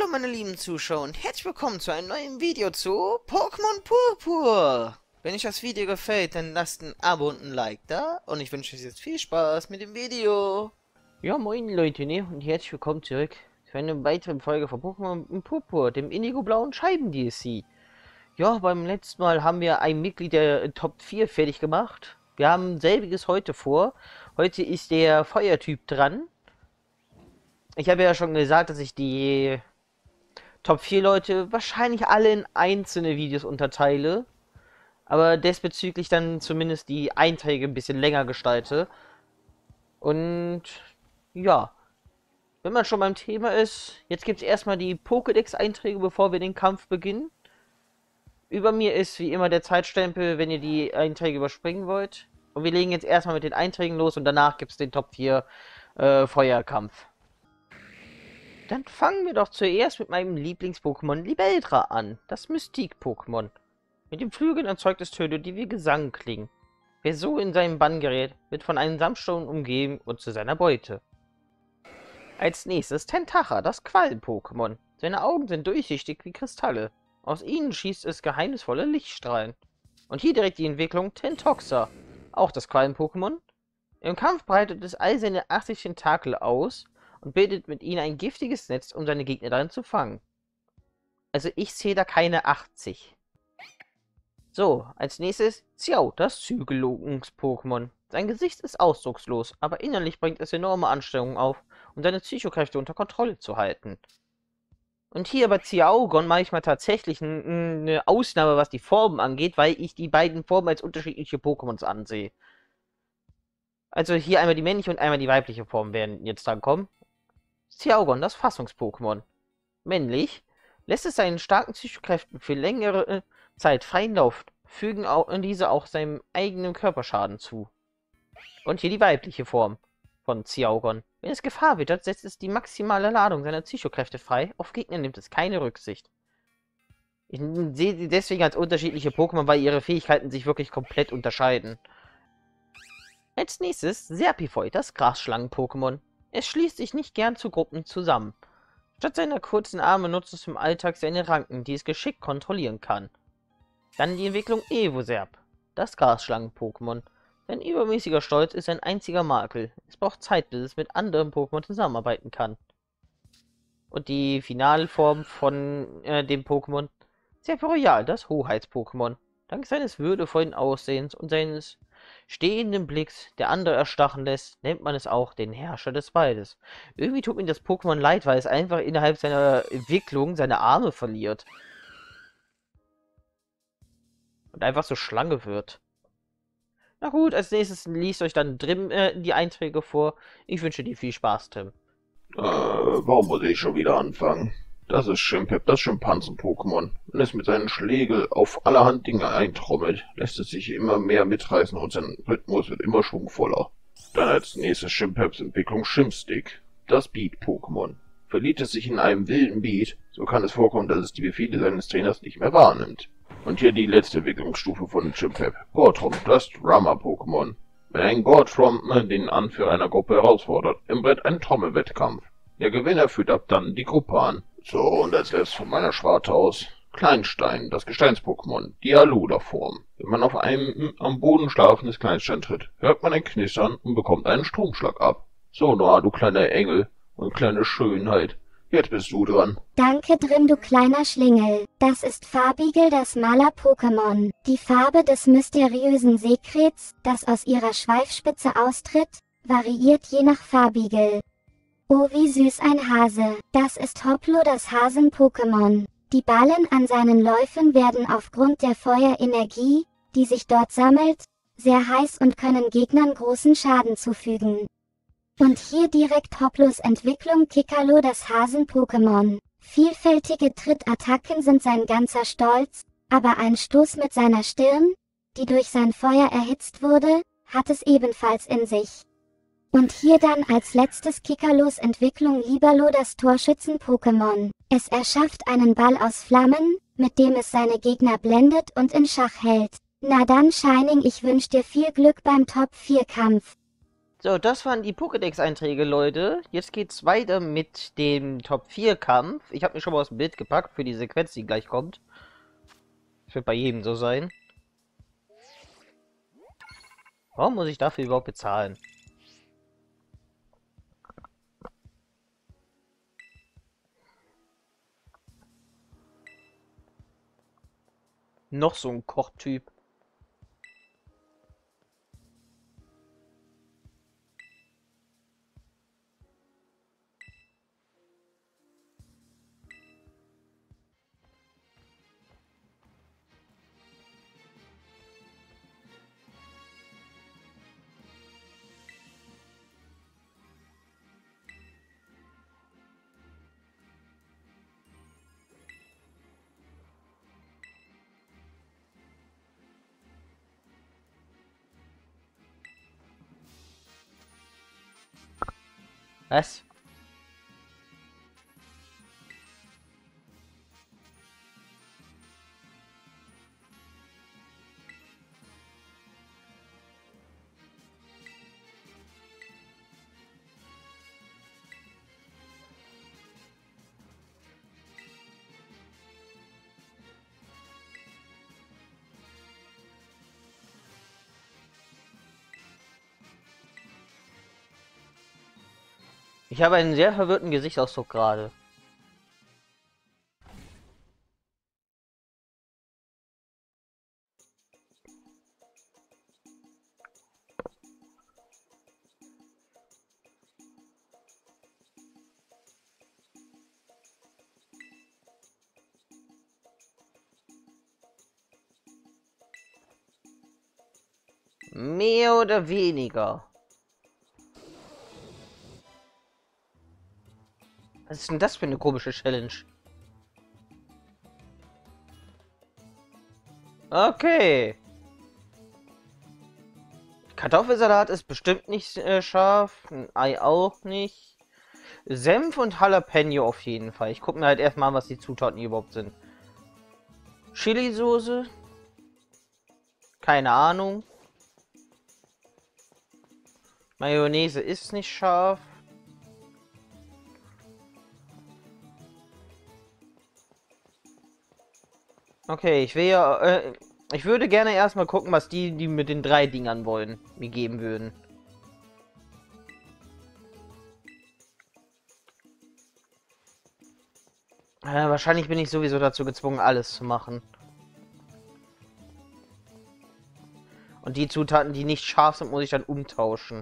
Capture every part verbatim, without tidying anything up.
Hallo meine lieben Zuschauer und herzlich willkommen zu einem neuen Video zu Pokémon Purpur. Wenn euch das Video gefällt, dann lasst ein Abo und ein Like da und ich wünsche euch jetzt viel Spaß mit dem Video. Ja, moin Leute, ne? Und herzlich willkommen zurück zu einer weiteren Folge von Pokémon Purpur, dem indigo-blauen Scheiben-D L C. Ja, beim letzten Mal haben wir ein Mitglied der Top vier fertig gemacht. Wir haben selbiges heute vor. Heute ist der Feuertyp dran. Ich habe ja schon gesagt, dass ich die Top vier Leute wahrscheinlich alle in einzelne Videos unterteile. Aber desbezüglich dann zumindest die Einträge ein bisschen länger gestalte. Und ja, wenn man schon beim Thema ist, jetzt gibt es erstmal die Pokédex-Einträge, bevor wir den Kampf beginnen. Über mir ist wie immer der Zeitstempel, wenn ihr die Einträge überspringen wollt. Und wir legen jetzt erstmal mit den Einträgen los und danach gibt es den Top vier äh, Feuerkampf. Dann fangen wir doch zuerst mit meinem Lieblings-Pokémon Libeldra an, das Mystik-Pokémon. Mit dem Flügeln erzeugt es Töne, die wie Gesang klingen. Wer so in seinen Bann gerät, wird von einem Samtsturm umgeben und zu seiner Beute. Als nächstes Tentacha, das Quallen-Pokémon. Seine Augen sind durchsichtig wie Kristalle. Aus ihnen schießt es geheimnisvolle Lichtstrahlen. Und hier direkt die Entwicklung Tentoxa, auch das Quallen-Pokémon. Im Kampf breitet es all seine achtzig Tentakel aus und bildet mit ihnen ein giftiges Netz, um seine Gegner darin zu fangen. Also ich sehe da keine achtzig. So, als nächstes Xiao, das Zügellogungs-Pokémon. Sein Gesicht ist ausdruckslos, aber innerlich bringt es enorme Anstrengungen auf, um seine Psychokräfte unter Kontrolle zu halten. Und hier bei Xiaogon mache ich mal tatsächlich eine Ausnahme, was die Formen angeht, weil ich die beiden Formen als unterschiedliche Pokémons ansehe. Also hier einmal die männliche und einmal die weibliche Form werden jetzt dran kommen. Xiaogon, das Fassungs-Pokémon. Männlich, lässt es seinen starken Psychokräften für längere Zeit freien Lauf, fügen auch diese auch seinem eigenen Körperschaden zu. Und hier die weibliche Form von Xiaogon. Wenn es Gefahr wittert, setzt es die maximale Ladung seiner Psychokräfte frei, auf Gegner nimmt es keine Rücksicht. Ich sehe sie deswegen als unterschiedliche Pokémon, weil ihre Fähigkeiten sich wirklich komplett unterscheiden. Als nächstes Serpifeu, das Grasschlangen-Pokémon. Es schließt sich nicht gern zu Gruppen zusammen. Statt seiner kurzen Arme nutzt es im Alltag seine Ranken, die es geschickt kontrollieren kann. Dann die Entwicklung Evoserp, das Grasschlangen-Pokémon. Sein übermäßiger Stolz ist ein einziger Makel. Es braucht Zeit, bis es mit anderen Pokémon zusammenarbeiten kann. Und die Finalform von äh, dem Pokémon Serporoyal, das Hoheits-Pokémon. Dank seines würdevollen Aussehens und seines stehenden Blicks, der andere erstachen lässt, nennt man es auch den Herrscher des Waldes. Irgendwie tut mir das Pokémon leid, weil es einfach innerhalb seiner Entwicklung seine Arme verliert. Und einfach so Schlange wird. Na gut, als nächstes liest euch dann Drim äh, die Einträge vor. Ich wünsche dir viel Spaß, Tim. Äh, warum muss ich schon wieder anfangen? Das ist Chimpep, das Schimpansen-Pokémon. Wenn es mit seinen Schlägeln auf allerhand Dinge eintrommelt, lässt es sich immer mehr mitreißen und sein Rhythmus wird immer schwungvoller. Dann als nächstes Chimpeps Entwicklung Chimstick, das Beat-Pokémon. Verliert es sich in einem wilden Beat, so kann es vorkommen, dass es die Befehle seines Trainers nicht mehr wahrnimmt. Und hier die letzte Entwicklungsstufe von Chimpep, Gortrom, das Drummer-Pokémon. Wenn ein Gortrom den Anführer einer Gruppe herausfordert, entbrennt ein Trommelwettkampf. Der Gewinner führt ab dann die Gruppe an. So, und als letztes von meiner Schwarte aus. Kleinstein, das Gesteins-Pokémon, die Aluda-Form. Wenn man auf einem am Boden schlafendes Kleinstein tritt, hört man ein Knistern und bekommt einen Stromschlag ab. So, Noah, du kleiner Engel und kleine Schönheit. Jetzt bist du dran. Danke Drim, du kleiner Schlingel. Das ist Farbigel, das Maler-Pokémon. Die Farbe des mysteriösen Seekrets, das aus ihrer Schweifspitze austritt, variiert je nach Farbigel. Oh, wie süß ein Hase. Das ist Hoplo, das Hasen-Pokémon. Die Ballen an seinen Läufen werden aufgrund der Feuerenergie, die sich dort sammelt, sehr heiß und können Gegnern großen Schaden zufügen. Und hier direkt Hoplos Entwicklung Kikalo, das Hasen-Pokémon. Vielfältige Trittattacken sind sein ganzer Stolz, aber ein Stoß mit seiner Stirn, die durch sein Feuer erhitzt wurde, hat es ebenfalls in sich. Und hier dann als letztes Kikalos Entwicklung Libalo, das Torschützen-Pokémon. Es erschafft einen Ball aus Flammen, mit dem es seine Gegner blendet und in Schach hält. Na dann Shining, ich wünsche dir viel Glück beim Top vier Kampf. So, das waren die Pokédex-Einträge, Leute. Jetzt geht's weiter mit dem Top vier Kampf. Ich habe mir schon mal aus dem Bild gepackt für die Sequenz, die gleich kommt. Das wird bei jedem so sein. Warum muss ich dafür überhaupt bezahlen? Noch so ein Kochtyp. Was? Ich habe einen sehr verwirrten Gesichtsausdruck gerade. Mehr oder weniger. Was ist denn das für eine komische Challenge? Okay. Kartoffelsalat ist bestimmt nicht äh, scharf. Ein Ei auch nicht. Senf und Jalapeno auf jeden Fall. Ich gucke mir halt erstmal an, was die Zutaten hier überhaupt sind. Chili-Soße. Keine Ahnung. Mayonnaise ist nicht scharf. Okay, ich will ja, äh, ich würde gerne erstmal gucken, was die, die mit den drei Dingern wollen, mir geben würden. Äh, wahrscheinlich bin ich sowieso dazu gezwungen, alles zu machen. Und die Zutaten, die nicht scharf sind, muss ich dann umtauschen.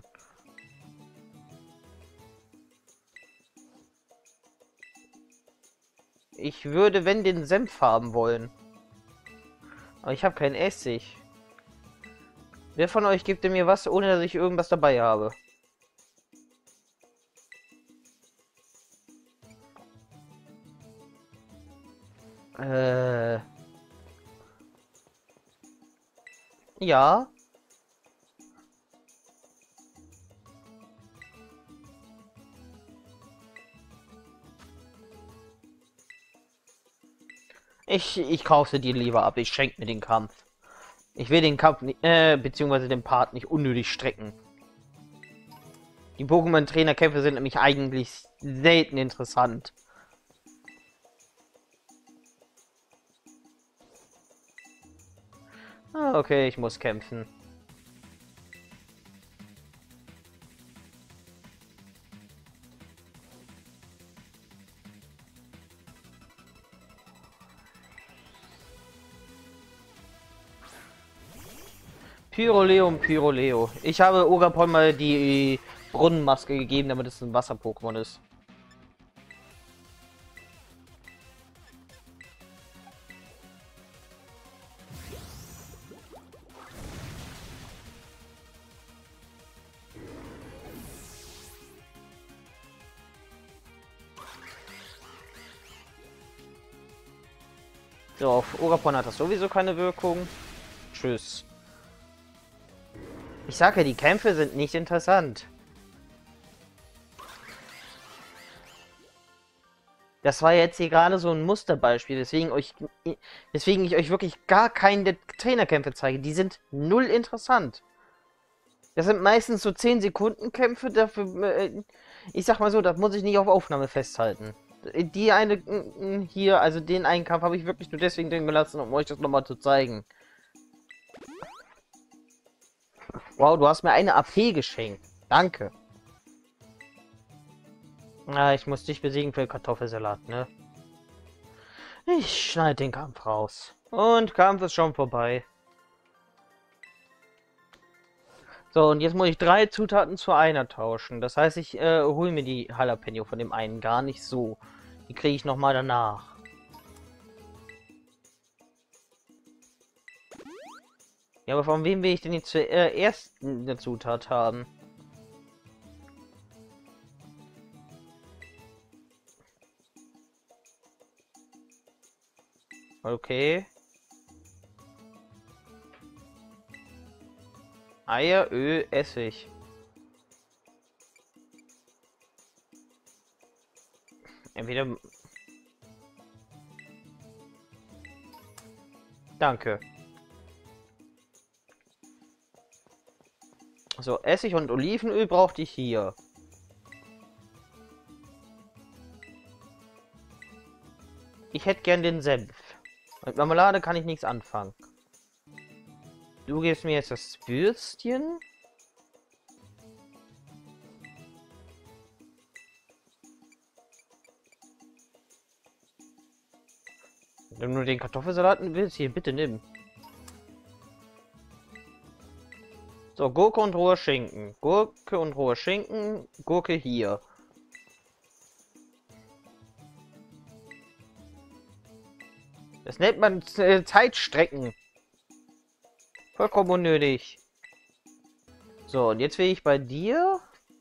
Ich würde, wenn, den Senf haben wollen. Aber ich habe keinen Essig. Wer von euch gibt mir was, ohne dass ich irgendwas dabei habe? Äh. Ja. Ich, ich kaufe dir lieber ab. Ich schenke mir den Kampf. Ich will den Kampf, nicht, äh, beziehungsweise den Part nicht unnötig strecken. Die Pokémon-Trainerkämpfe sind nämlich eigentlich selten interessant. Ah, okay, ich muss kämpfen. Pyroleo und Pyroleo. Ich habe Ogapon mal die Brunnenmaske gegeben, damit es ein Wasser-Pokémon ist. So, auf Ogapon hat das sowieso keine Wirkung. Tschüss. Ich sage ja, die Kämpfe sind nicht interessant. Das war jetzt hier gerade so ein Musterbeispiel, deswegen euch, deswegen ich euch wirklich gar keine Trainerkämpfe zeige. Die sind null interessant. Das sind meistens so zehn Sekunden Kämpfe, dafür, äh, ich sag mal so, das muss ich nicht auf Aufnahme festhalten. Die eine äh, hier, also den einen Kampf habe ich wirklich nur deswegen drin gelassen, um euch das nochmal zu zeigen. Wow, du hast mir eine A P geschenkt. Danke. Ah, ich muss dich besiegen für Kartoffelsalat, ne? Ich schneide den Kampf raus. Und Kampf ist schon vorbei. So, und jetzt muss ich drei Zutaten zu einer tauschen. Das heißt, ich äh, hole mir die Jalapeno von dem einen gar nicht so. Die kriege ich nochmal danach. Ja, aber von wem will ich denn jetzt zuerst äh, eine Zutat haben? Okay. Eier, Öl, Essig. Entweder... Danke. So, Essig und Olivenöl brauchte ich hier. Ich hätte gern den Senf. Mit Marmelade kann ich nichts anfangen. Du gibst mir jetzt das Würstchen. Wenn du nur den Kartoffelsalat willst, hier, bitte nimm. So, Gurke und roher Schinken. Gurke und roher Schinken. Gurke hier. Das nennt man äh, Zeitstrecken. Vollkommen unnötig. So, und jetzt will ich bei dir...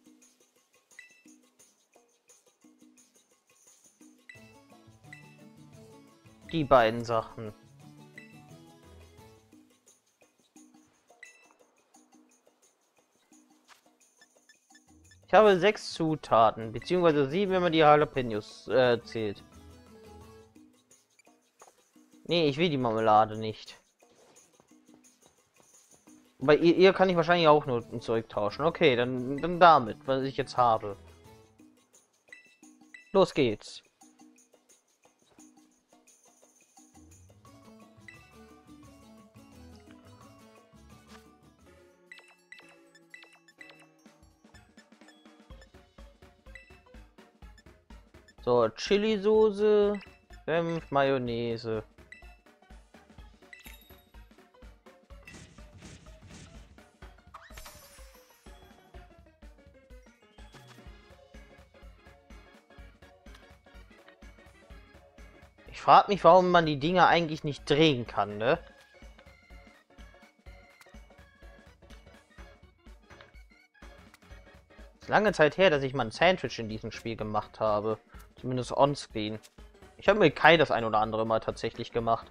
die beiden Sachen. Ich habe sechs Zutaten, beziehungsweise sieben, wenn man die Jalapenos äh, zählt. Nee, ich will die Marmelade nicht. Bei ihr, ihr kann ich wahrscheinlich auch nur ein Zeug tauschen. Okay, dann, dann damit, was ich jetzt habe. Los geht's. So, Chili-Soße, Senf, Mayonnaise. Ich frage mich, warum man die Dinger eigentlich nicht drehen kann, ne? Es ist lange Zeit her, dass ich mal ein Sandwich in diesem Spiel gemacht habe. Zumindest onscreen. Ich habe mit Kai das ein oder andere Mal tatsächlich gemacht.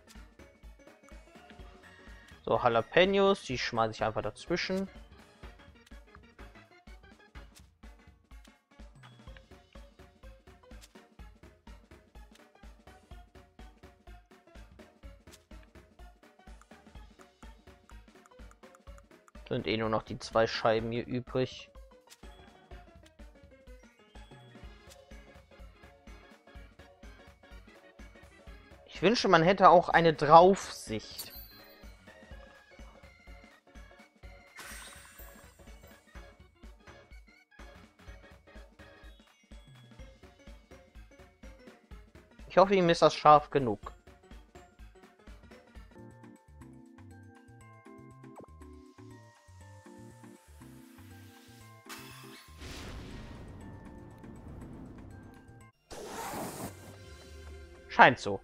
So, Jalapenos, die schmeiße ich einfach dazwischen. Sind eh nur noch die zwei Scheiben hier übrig. Ich wünsche, man hätte auch eine Draufsicht. Ich hoffe, ihm ist das scharf genug. Scheint so.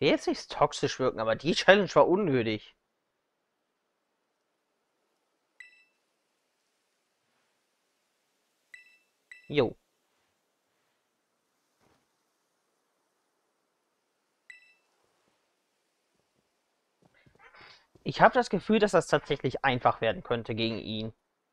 will jetzt nicht toxisch wirken, aber die Challenge war unnötig. Jo. Ich habe das Gefühl, dass das tatsächlich einfach werden könnte gegen ihn.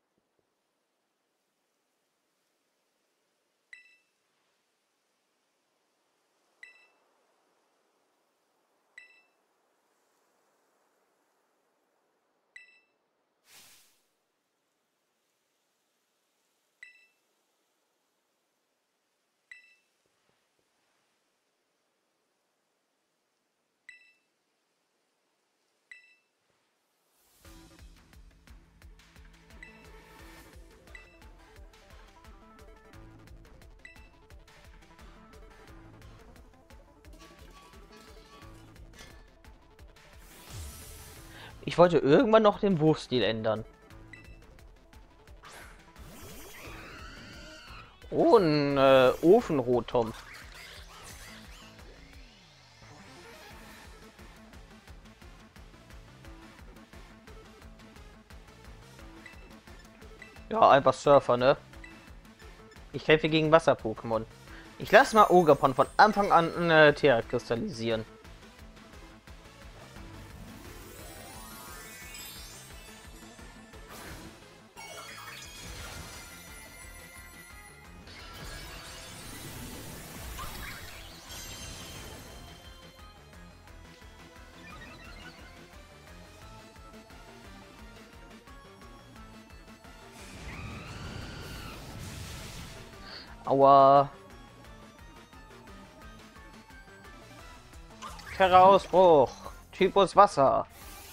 Ich wollte irgendwann noch den Wurfstil ändern. Oh, ein äh, Ofenrotom. Ja, einfach Surfer, ne? Ich kämpfe gegen Wasser-Pokémon. Ich lasse mal Ogerpon von Anfang an äh, Terra kristallisieren. Aua. Terra-Ausbruch. Typus Wasser.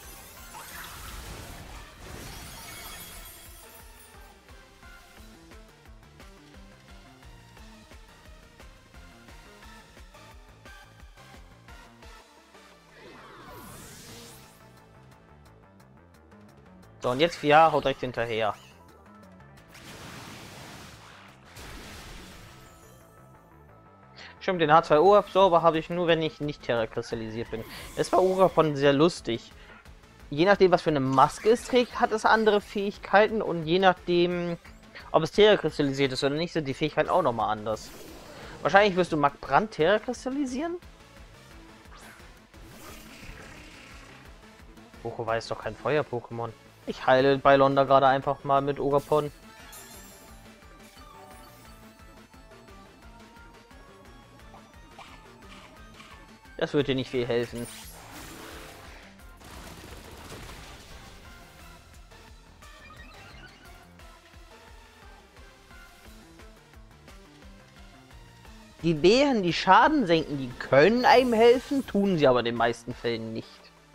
So, und jetzt vier, haut direkt hinterher. Stimmt, den H zwei O-Absorber habe ich nur, wenn ich nicht Terra kristallisiert bin. Es war Ogerpon sehr lustig. Je nachdem, was für eine Maske es trägt, hat es andere Fähigkeiten und je nachdem, ob es Terra kristallisiert ist oder nicht, sind die Fähigkeiten auch nochmal anders. Wahrscheinlich wirst du Magbrand Terra kristallisieren? Bochowai ist doch kein Feuer-Pokémon. Ich heile Bylonda gerade einfach mal mit Ogerpon. Das wird dir nicht viel helfen. Die Bären, die Schaden senken, die können einem helfen, tun sie aber in den meisten Fällen nicht.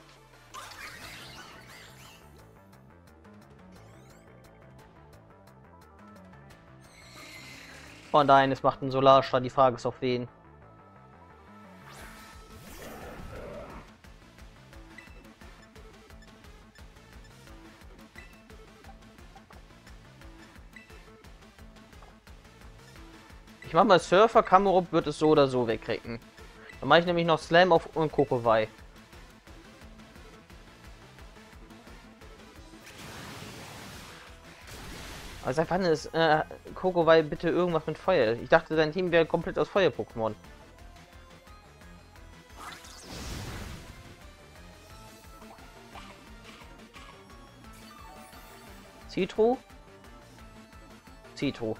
Von daher, es macht einen Solarstrahl, die Frage ist auf wen. Ich mach mal Surfer, Kamerup wird es so oder so wegrecken. Dann mache ich nämlich noch Slam auf und Kokowai. Also seit wann ist äh, Kokowai bitte irgendwas mit Feuer? Ich dachte, dein Team wäre komplett aus Feuer-Pokémon. Citro? Citro.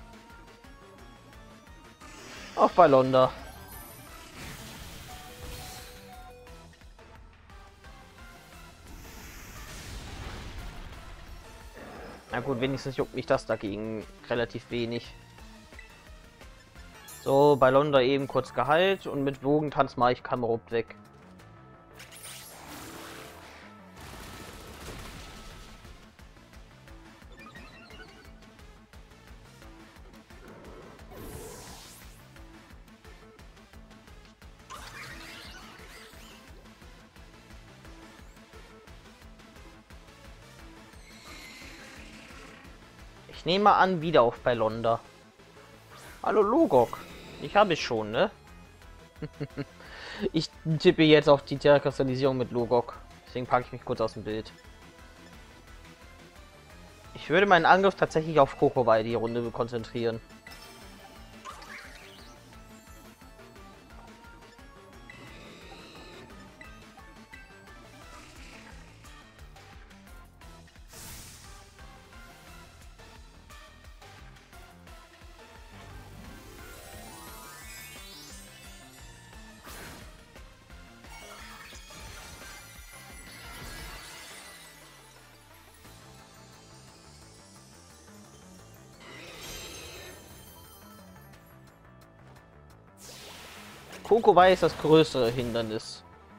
Auf Bylonda. Na gut, wenigstens juckt mich das dagegen relativ wenig. So, Bylonda eben kurz geheilt und mit Wogentanz mache ich Kamerupt weg. Ich nehme an, wieder auf Bylonda. Hallo Logok. Ich habe es schon, ne? Ich tippe jetzt auf die Terrakristallisierung mit Logok. Deswegen packe ich mich kurz aus dem Bild. Ich würde meinen Angriff tatsächlich auf Kokowai die Runde konzentrieren. Kokowai ist das größere Hindernis.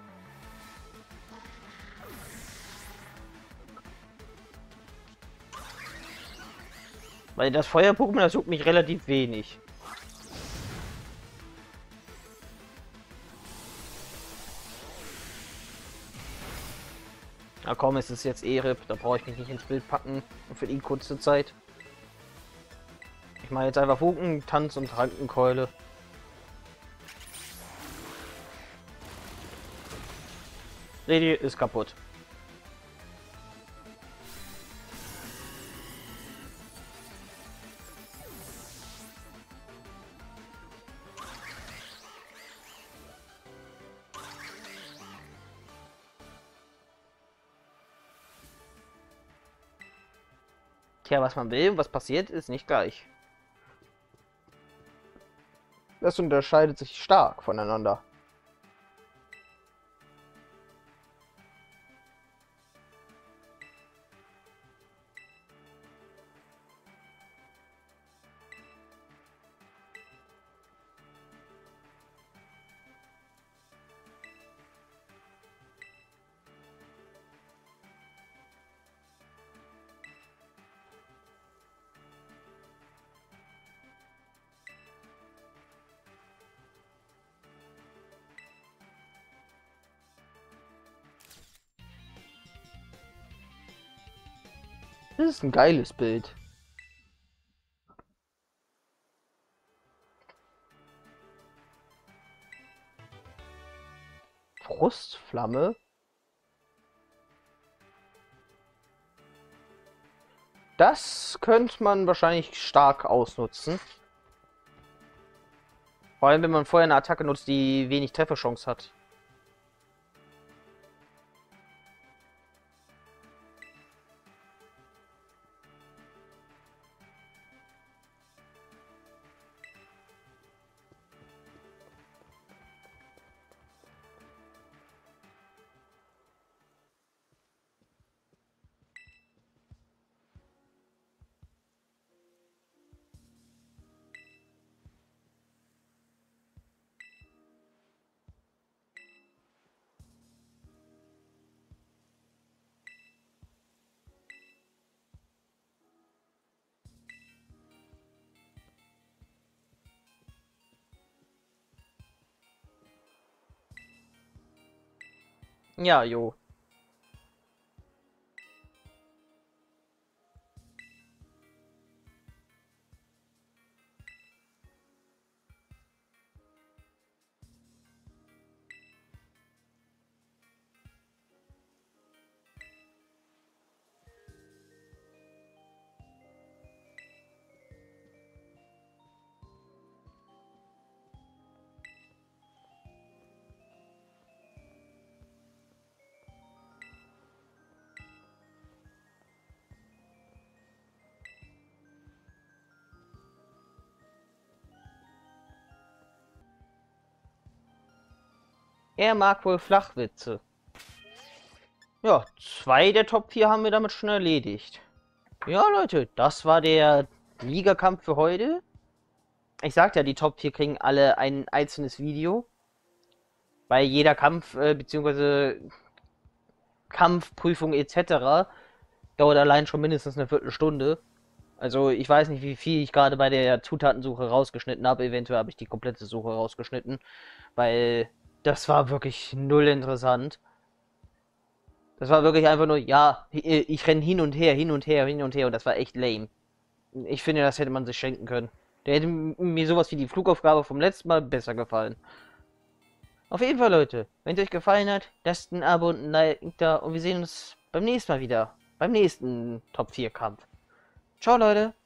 Weil das Feuer-Pokémon, das juckt mich relativ wenig. Na komm, es ist jetzt Erip, da brauche ich mich nicht ins Bild packen für die kurze Zeit. Ich mache jetzt einfach Funken, Tanz und Rankenkeule. Redi ist kaputt. Tja, was man will und was passiert, ist nicht gleich. Das unterscheidet sich stark voneinander. Das ist ein geiles Bild. Frustflamme. Das könnte man wahrscheinlich stark ausnutzen. Vor allem, wenn man vorher eine Attacke nutzt, die wenig Trefferchance hat. Ja, jo. Er mag wohl Flachwitze. Ja, zwei der Top vier haben wir damit schon erledigt. Ja, Leute, das war der Ligakampf für heute. Ich sagte ja, die Top vier kriegen alle ein einzelnes Video. Weil jeder Kampf, äh, beziehungsweise Kampfprüfung et cetera dauert allein schon mindestens eine Viertelstunde. Also ich weiß nicht, wie viel ich gerade bei der Zutatensuche rausgeschnitten habe. Eventuell habe ich die komplette Suche rausgeschnitten. Weil das war wirklich null interessant. Das war wirklich einfach nur, ja, ich renne hin und her, hin und her, hin und her und das war echt lame. Ich finde, das hätte man sich schenken können. Der hätte mir sowas wie die Flugaufgabe vom letzten Mal besser gefallen. Auf jeden Fall, Leute, wenn es euch gefallen hat, lasst ein Abo und ein Like da und wir sehen uns beim nächsten Mal wieder. Beim nächsten Top vier Kampf. Ciao, Leute.